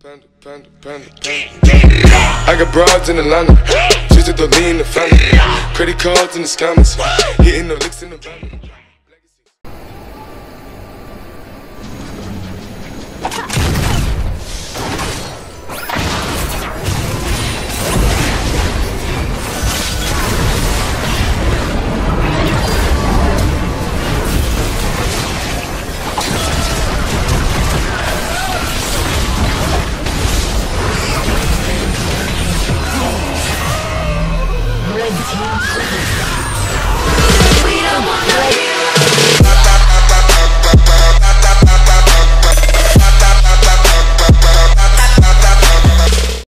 I got broads in Atlanta, just to the lean the family. Credit cards in the scammers, hitting the licks in the van. Red team.